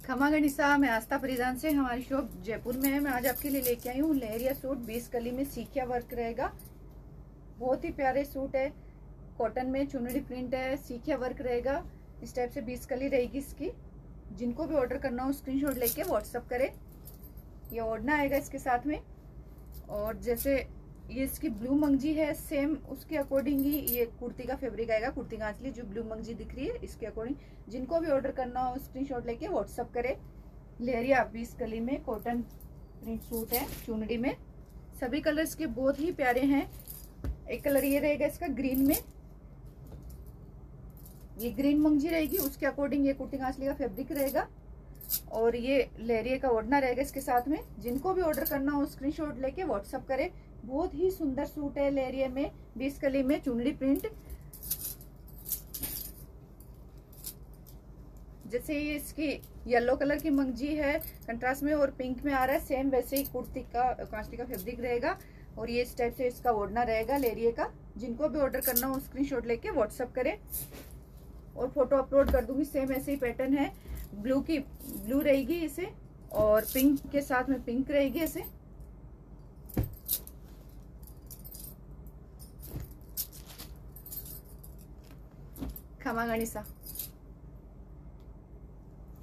खमा गणिसा, मैं आस्था परिधान से, हमारी शॉप जयपुर में है। मैं आज आपके लिए लेके आई हूँ लहरिया सूट 20 कली में सीखिया वर्क रहेगा। बहुत ही प्यारे सूट है, कॉटन में चुनरी प्रिंट है, सीखिया वर्क रहेगा। इस टाइप से 20 कली रहेगी इसकी। जिनको भी ऑर्डर करना हो स्क्रीनशॉट लेके व्हाट्सअप करें। ये ओढ़ना आएगा इसके साथ में। और जैसे ये इसकी ब्लू मंगजी है, सेम उसके अकॉर्डिंग ही ये कुर्ती का फैब्रिक आएगा। कुर्ती का असली जो ब्लू मंगजी दिख रही है इसके अकॉर्डिंग जिनको भी ऑर्डर करना हो स्क्रीनशॉट लेके व्हाट्सअप करें। लहरिया 20 कली में कॉटन प्रिंट सूट है चुनरी में। सभी कलर्स के बहुत ही प्यारे हैं। एक कलर ये रहेगा इसका ग्रीन में, ये ग्रीन मंगजी रहेगी, उसके अकॉर्डिंग ये कुर्ती कांचली का फैब्रिक रहेगा। और ये लहरिया का ओढ़ना रहेगा इसके साथ में। जिनको भी ऑर्डर करना हो स्क्रीनशॉट लेके व्हाट्सअप करें। बहुत ही सुंदर सूट है लहरिया में 20 कली में चुनरी प्रिंट। जैसे ये इसकी येलो कलर की मंगजी है कंट्रास्ट में और पिंक में आ रहा है, सेम वैसे ही कुर्ती का कांचली का फैब्रिक रहेगा। और ये इस टाइप से इसका ओढ़ना रहेगा लहरिया का। जिनको भी ऑर्डर करना हो स्क्रीनशॉट लेके व्हाट्सअप करें और फोटो अपलोड कर दूंगी। सेम ऐसे ही पैटर्न है, ब्लू रहेगी इसे और पिंक के साथ में पिंक रहेगी ऐसे। खमा गणिसा।